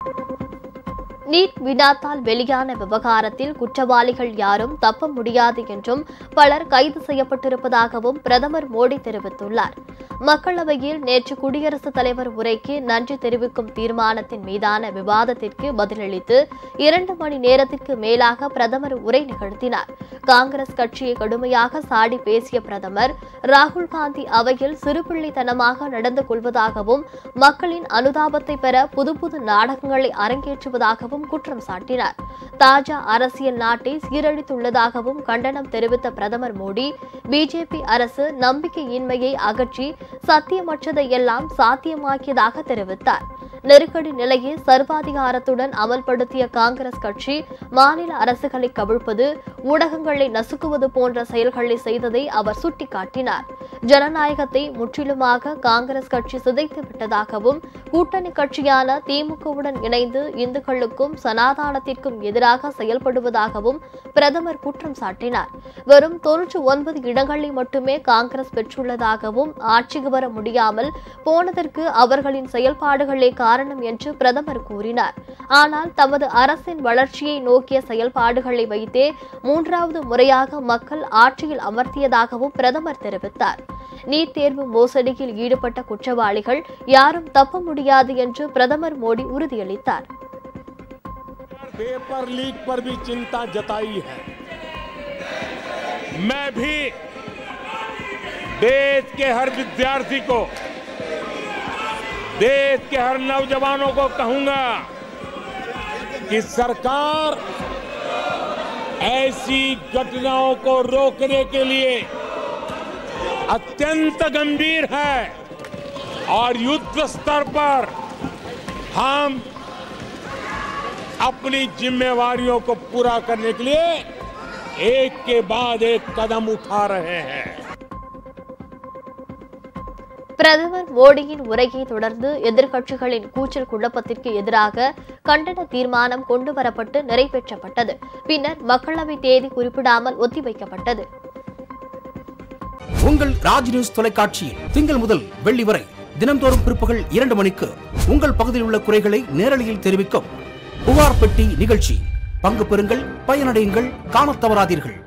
NEET வினாத்தால் வெளியான விவகாரத்தில் குற்றவாளிகள் யாரும் தப்ப முடியாது என்றும் பலர் கைது செய்யப்பட்டிருப்பதாகவும் பிரதமர் மோடி தெரிவித்துள்ளார். மக்களவையில் நேற்று குடியரசுத் தலைவர் உரைக்கு நன்றி தெரிவிக்கும் தீர்மானத்தின் மீதான விவாதத்திற்கு பதிலளித்து 2 மணி நேரத்திற்கு மேலாக பிரதமர் உரை நிகழ்த்தினார். காங்கிரஸ் கட்சியை கடுமையாக சாடி பேசிய பிரதமர் ராகுல் காந்தி அவையில் சிறுபிள்ளைத்தனமாக நடந்து கொள்வதாகவும் மக்களின் அனுதாபத்தை பெற புது நாடகங்களை அரங்கேற்றுவதாகவும் குற்றம் சாட்டினார். தாஜா அரசியல் நாட்டை சீரழித்துள்ளதாகவும் கண்டனம் தெரிவித்த பிரதமர் மோடி பிஜேபி அரசு நம்பிக்கையின்மையை அகற்றி சத்தியமற்றதை எல்லாம் சாத்தியமாக்கியதாக தெரிவித்தார். நெருக்கடி நிலையை சர்வாதிகாரத்துடன் அமல்படுத்திய காங்கிரஸ் கட்சி மாநில அரசுகளை கவிழ்ப்பது, ஊடகங்களை நசுக்குவது போன்ற செயல்களை செய்ததை அவர் சுட்டிக்காட்டினார். ஜனநாயகத்தை முற்றிலுமாக காங்கிரஸ் கட்சி சிதைத்து விட்டதாகவும் கூட்டணி கட்சியான திமுகவுடன் இணைந்து இந்துக்களுக்கும் சனாதானத்திற்கும் எதிராக செயல்படுவதாகவும் பிரதமர் குற்றம் சாட்டினார். வெறும் 99 இடங்களை மட்டுமே காங்கிரஸ் பெற்றுள்ளதாகவும் ஆட்சிக்கு வர முடியாமல் போனதற்கு அவர்களின் செயல்பாடுகளே காரணம் என்று பிரதமர் கூறினார். ஆனால் தமது அரசின் வளர்ச்சியை நோக்கிய செயல்பாடுகளை வைத்தே 3வது முறையாக மக்கள் ஆட்சியில் அமர்த்தியதாகவும் பிரதமர் தெரிவித்தார். நீட் தேர்வு மோசடியில் ஈடுபட்ட குற்றவாளிகள் யாரும் தப்ப முடியாது என்று பிரதமர் மோடி உறுதியளித்தார். पेपर लीक पर भी चिंता जताई है। मैं भी देश के हर विद्यार्थी को, देश के हर नौजवानों को कहूंगा कि सरकार ऐसी घटनाओं को रोकने के लिए अत्यंत गंभीर है और युद्ध स्तर पर हम अपनी जिम्मेवारियों को पूरा करने के लिए एक के बाद एक कदम उठा रहे हैं. பிரதமர் மோடியின் உரையை தொடர்ந்து எதிர்க்கட்சிகளின் கூச்சல் குழப்பத்திற்கு எதிராக கண்டன தீர்மானம் கொண்டுவரப்பட்டு நிறைவேற்றப்பட்டது. பின்னர் மக்களவை தேதி குறிப்பிடாமல் ஒத்திவைக்கப்பட்டது. உங்கள் ராஜ் நியூஸ் தொலைக்காட்சியில் திங்கள் முதல் வெள்ளி வரை தினம்தோறும் பிற்பகல் 2 மணிக்கு உங்கள் பகுதியில் உள்ள குறைகளை நேரலையில் தெரிவிக்கும் புகார் பெட்டி நிகழ்ச்சி. பங்கு பெறுங்கள், பயனடையுங்கள், காணத் தவறாதீர்கள்.